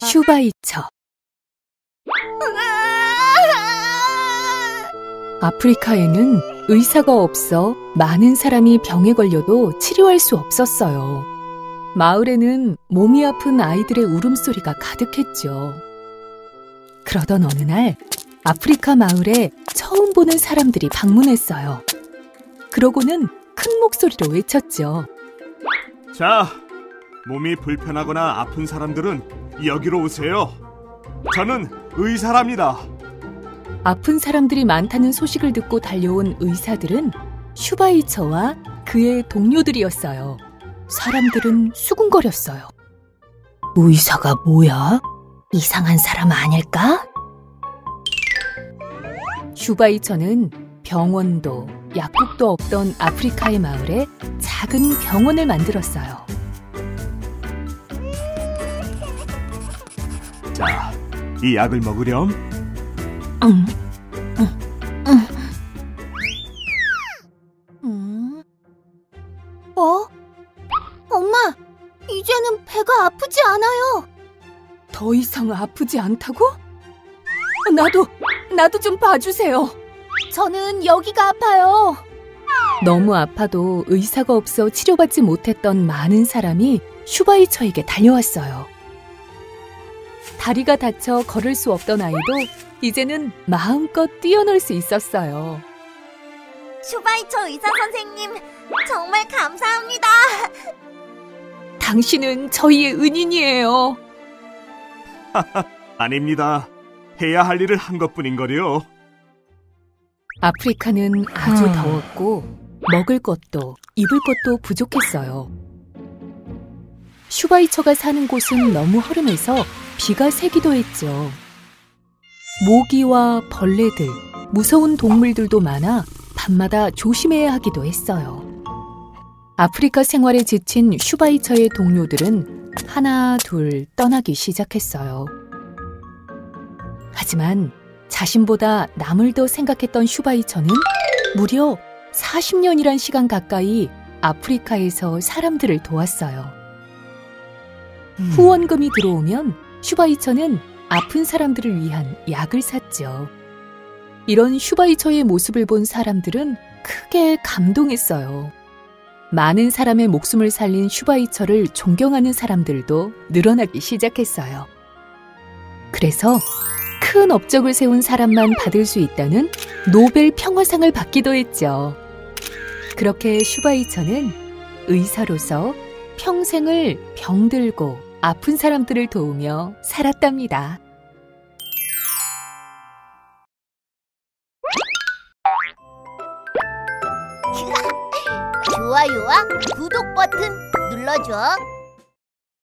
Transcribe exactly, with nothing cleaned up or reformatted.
슈바이처. 아프리카에는 의사가 없어 많은 사람이 병에 걸려도 치료할 수 없었어요. 마을에는 몸이 아픈 아이들의 울음소리가 가득했죠. 그러던 어느 날 아프리카 마을에 처음 보는 사람들이 방문했어요. 그러고는 큰 목소리로 외쳤죠. 자, 몸이 불편하거나 아픈 사람들은 여기로 오세요. 저는 의사랍니다. 아픈 사람들이 많다는 소식을 듣고 달려온 의사들은 슈바이처와 그의 동료들이었어요. 사람들은 수군거렸어요. 의사가 뭐야? 이상한 사람 아닐까? 슈바이처는 병원도 약국도 없던 아프리카의 마을에 작은 병원을 만들었어요. 자, 이 약을 먹으렴. 음, 음, 음. 음. 어? 엄마, 이제는 배가 아프지 않아요. 더 이상 아프지 않다고? 나도, 나도 좀 봐주세요. 저는 여기가 아파요. 너무 아파도 의사가 없어 치료받지 못했던 많은 사람이 슈바이처에게 달려왔어요. 다리가 다쳐 걸을 수 없던 아이도 이제는 마음껏 뛰어놀 수 있었어요. 슈바이처 의사 선생님, 정말 감사합니다. 당신은 저희의 은인이에요. 아닙니다. 해야 할 일을 한 것뿐인거려. 아프리카는 아주 더웠고 먹을 것도 입을 것도 부족했어요. 슈바이처가 사는 곳은 너무 허름해서 비가 새기도 했죠. 모기와 벌레들, 무서운 동물들도 많아 밤마다 조심해야 하기도 했어요. 아프리카 생활에 지친 슈바이처의 동료들은 하나 둘 떠나기 시작했어요. 하지만 자신보다 남을 더 생각했던 슈바이처는 무려 사십 년이란 시간 가까이 아프리카에서 사람들을 도왔어요. 음. 후원금이 들어오면 슈바이처는 아픈 사람들을 위한 약을 샀죠. 이런 슈바이처의 모습을 본 사람들은 크게 감동했어요. 많은 사람의 목숨을 살린 슈바이처를 존경하는 사람들도 늘어나기 시작했어요. 그래서 큰 업적을 세운 사람만 받을 수 있다는 노벨 평화상을 받기도 했죠. 그렇게 슈바이처는 의사로서 평생을 병들고 아픈 사람들을 도우며 살았답니다. 좋아요와 구독 버튼 눌러줘.